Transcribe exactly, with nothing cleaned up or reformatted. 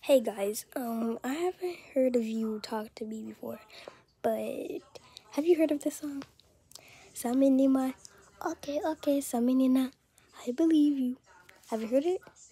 Hey guys, um, I haven't heard of you talk to me before, but have you heard of this song? Saminima. Okay, okay, Saminina. I believe you. Have you heard it?